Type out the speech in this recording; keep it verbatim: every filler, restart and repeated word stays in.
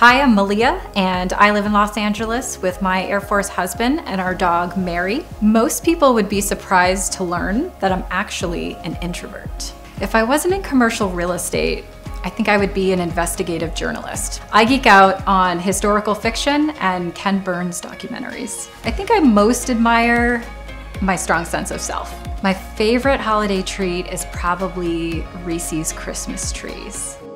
Hi, I'm Malia, and I live in Los Angeles with my Air Force husband and our dog, Mary. Most people would be surprised to learn that I'm actually an introvert. If I wasn't in commercial real estate, I think I would be an investigative journalist. I geek out on historical fiction and Ken Burns documentaries. I think I most admire my strong sense of self. My favorite holiday treat is probably Reese's Christmas trees.